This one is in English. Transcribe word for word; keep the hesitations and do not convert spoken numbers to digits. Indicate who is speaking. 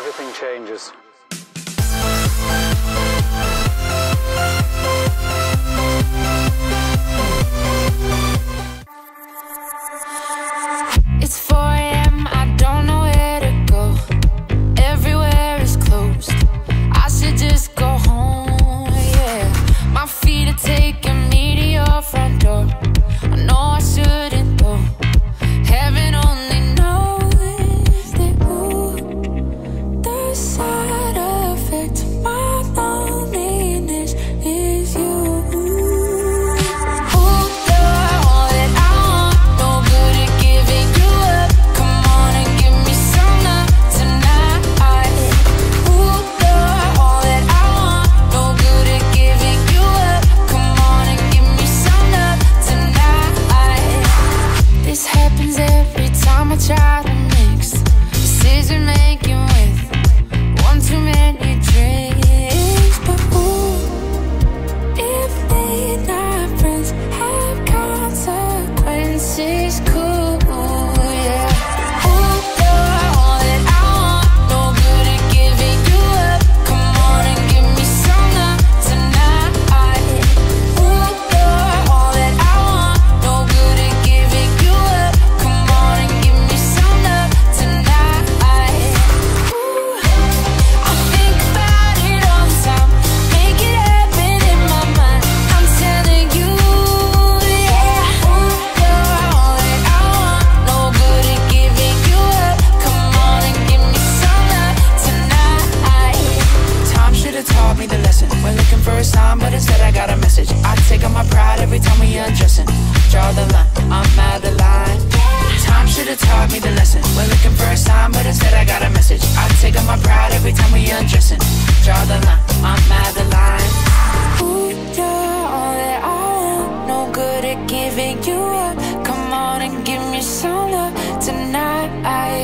Speaker 1: everything changes.
Speaker 2: It's four A M, I don't know where to go. Everywhere is closed. I should just go home, yeah. My feet are taking me to your front door. I know I shouldn't though. Heaven only knows that, ooh, the side effect to my loneliness is you. Try to mix decision making with one too many drinks. But ooh, if late night friends have consequences, cool, yeah. Ooh, you're all that I want, no good at giving you up. Come on and give me some love tonight. Ooh, you're all that I want, no good at giving you up. Come on and give me some love tonight. Ooh, I think about it all the time, make it happen in my mind. I'm telling you, yeah. Ooh, you're all that I want, no good at giving you up. Come on and give me some love tonight. Time should have taught me the lesson. We're looking for a sign, but instead I got a message. I take on my pride every time we undressing. Draw the line, I'm out of line. Time should have taught me the lesson. We're looking for a sign, but instead I got a message. I take on my pride every time we undressing. Draw the line, I'm out of line. Ooh, you're all that I want, no good at giving you up. Come on and give me some love tonight.